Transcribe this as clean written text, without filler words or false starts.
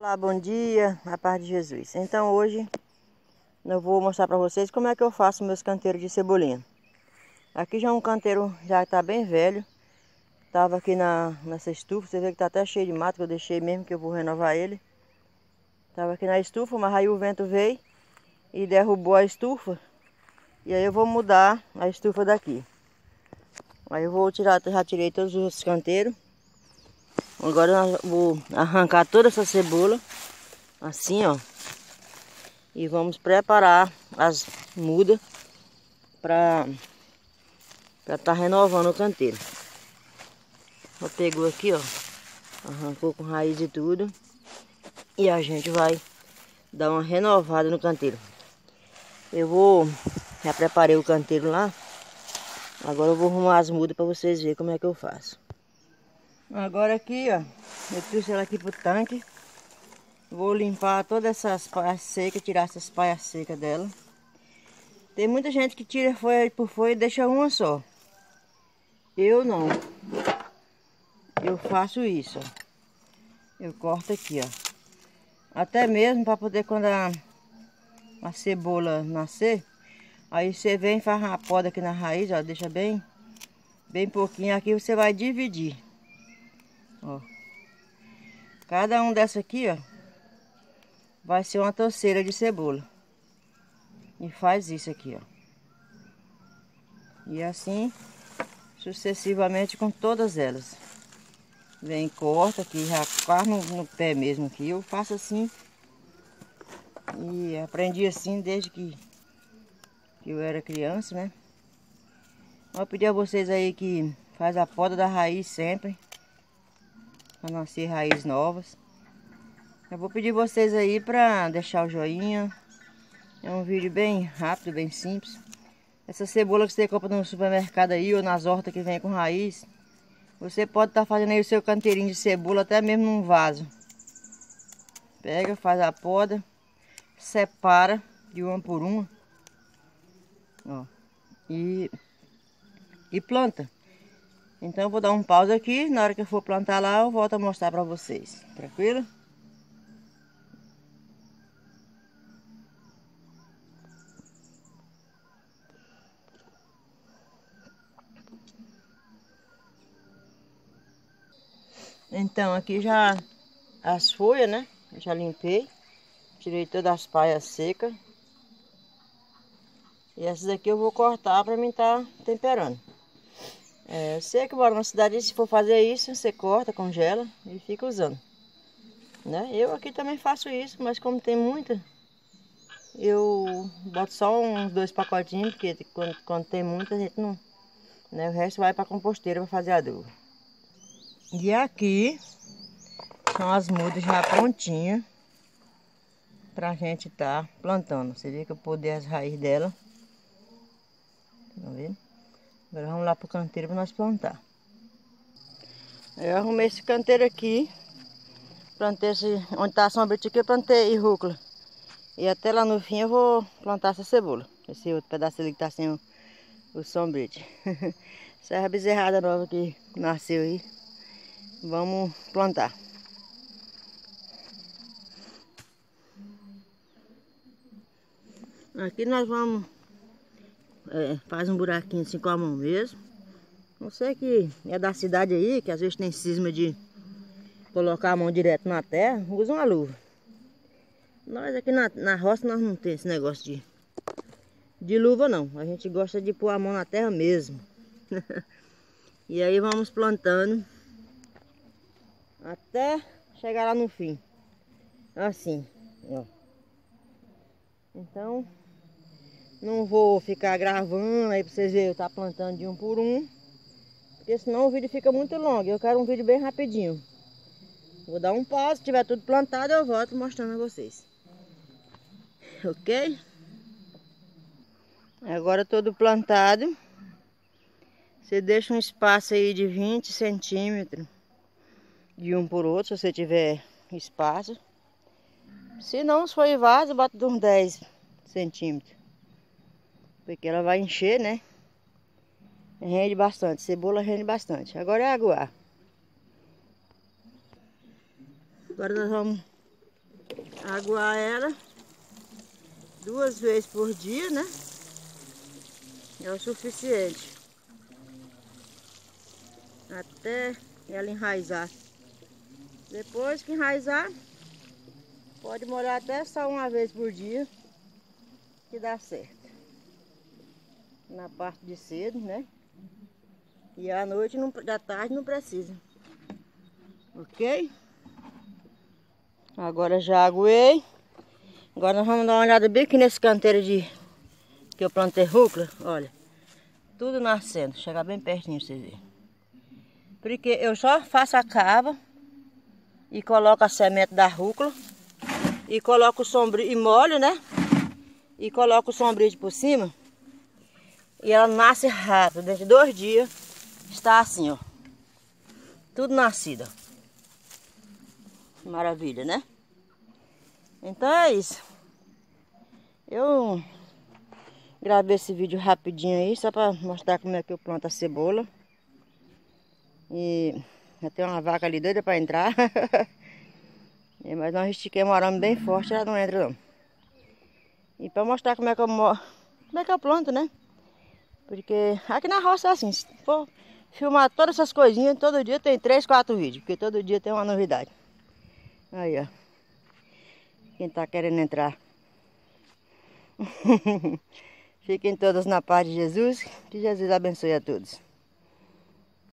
Olá, bom dia, a paz de Jesus. Então hoje eu vou mostrar para vocês como é que eu faço meus canteiros de cebolinha. Aqui já é um canteiro, já está bem velho. Tava aqui nessa estufa, você vê que tá até cheio de mato, que eu deixei mesmo, que eu vou renovar ele. Tava aqui na estufa, mas aí o vento veio e derrubou a estufa. E aí eu vou mudar a estufa daqui. Aí eu vou tirar, já tirei todos os canteiros. Agora eu vou arrancar toda essa cebola, assim ó. E vamos preparar as mudas para estar renovando o canteiro. Ó, pegou aqui, ó, arrancou com raiz e tudo. E a gente vai dar uma renovada no canteiro. Já preparei o canteiro lá. Agora eu vou arrumar as mudas para vocês verem como é que eu faço. Agora aqui, ó, eu trouxe ela aqui pro tanque. Vou limpar todas essas paias secas, tirar essas paias secas dela. Tem muita gente que tira folha por folha e deixa uma só. Eu não. Eu faço isso, ó. Eu corto aqui, ó. Até mesmo para poder quando a cebola nascer, aí você vem e faz a poda aqui na raiz, ó, deixa bem pouquinho. Aqui você vai dividir, ó. Cada um dessa aqui, ó, vai ser uma toceira de cebola. E faz isso aqui, ó. E assim sucessivamente com todas elas. Vem, corta aqui, já quase no pé mesmo aqui. Eu faço assim. E aprendi assim desde que eu era criança, né? Vou pedir a vocês aí que faz a poda da raiz sempre. Para nascer raízes novas. Eu vou pedir vocês aí para deixar o joinha. É um vídeo bem rápido, bem simples. Essa cebola que você compra no supermercado aí ou nas hortas que vem com raiz. Você pode estar fazendo aí o seu canteirinho de cebola até mesmo num vaso. Pega, faz a poda. Separa de uma por uma. Ó. E planta. Então eu vou dar um pause aqui. Na hora que eu for plantar lá, eu volto a mostrar para vocês. Tranquilo? Então aqui já as folhas, né? Eu já limpei. Tirei todas as paias secas. E essas aqui eu vou cortar para mim estar temperando. Você que mora na cidade, se for fazer isso, você corta, congela e fica usando. Né? Eu aqui também faço isso, mas como tem muita, eu boto só uns 2 pacotinhos, porque quando tem muita, a gente não... Né? O resto vai para composteira para fazer adubo. E aqui são as mudas já prontinhas pra gente estar plantando. Você vê que eu podei as raízes dela. Tá vendo? Agora vamos lá pro canteiro para nós plantar. Eu arrumei esse canteiro aqui. Plantei onde tá a sombrite aqui, eu plantei rúcula. E até lá no fim eu vou plantar essa cebola. Esse outro pedaço ali que tá sem o sombrite. Essa é a bezerrada nova que nasceu aí. Vamos plantar. Aqui nós vamos faz um buraquinho assim com a mão mesmo. Você que é da cidade aí, que às vezes tem cisma de colocar a mão direto na terra, usa uma luva. Nós aqui na roça nós não tem esse negócio de luva não. A gente gosta de pôr a mão na terra mesmo. E aí vamos plantando até chegar lá no fim. Assim, ó. Então, não vou ficar gravando aí pra vocês verem eu tá plantando de um por um. Porque senão o vídeo fica muito longo. Eu quero um vídeo bem rapidinho. Vou dar um pause, se tiver tudo plantado eu volto mostrando a vocês. Ok? Agora todo plantado. Você deixa um espaço aí de 20 centímetros de um por outro, se você tiver espaço. Se não, se for em vaso, bota de uns 10 centímetros. Porque ela vai encher, né? Rende bastante, cebola rende bastante. Agora é aguar. Agora nós vamos aguar ela 2 vezes por dia, né? É o suficiente até ela enraizar. Depois que enraizar, pode molhar até só 1 vez por dia, que dá certo. Na parte de cedo, né? E à noite, da tarde, não precisa. Ok? Agora já aguei. Agora nós vamos dar uma olhada bem aqui nesse canteiro que eu plantei rúcula. Olha, tudo nascendo. Chegar bem pertinho pra vocês verem. Porque eu só faço a cava e coloco a semente da rúcula e coloco o sombrio e molho, né? E coloco o sombrio por cima. E ela nasce rápido. Dentro de 2 dias está assim, ó. Tudo nascido. Maravilha, né? Então é isso. Eu gravei esse vídeo rapidinho aí, só para mostrar como é que eu planto a cebola. E já tem uma vaca ali doida para entrar. Mas nós estiquemos um arame bem forte, ela não entra não. E para mostrar como é que eu planto, né? Porque aqui na roça é assim, se for filmar todas essas coisinhas, todo dia tem 3, 4 vídeos, porque todo dia tem uma novidade. Aí, ó. Quem tá querendo entrar. Fiquem todos na paz de Jesus. Que Jesus abençoe a todos.